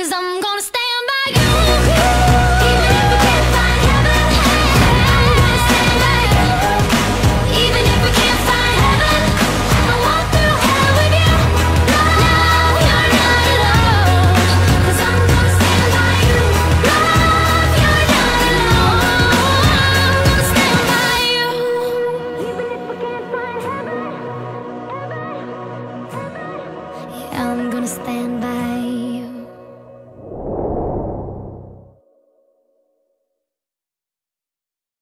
'cause I'm gonna stand by you. Even if we can't find heaven, I'm gonna stand by you. Even if we can't find heaven, I'll walk through hell with you. Love, you're not alone, 'cause I'm gonna stand by you. Love, you're not alone, I'm gonna stand by you. Even if we can't find heaven, yeah, I'm gonna stand by you.